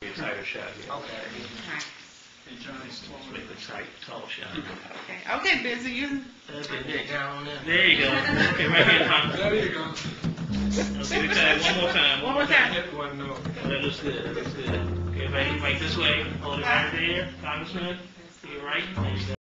Tighter shot here. Okay. Right. Let's make a tight, tall shot. Okay. Okay, Busy, you. Okay, there you go. Okay, right here, Tom. There you go. Okay, we try it one more time. One more time. Hit one note. That looks good. That looks good. Okay, right this way. Hold it right there, Congressman. To your right.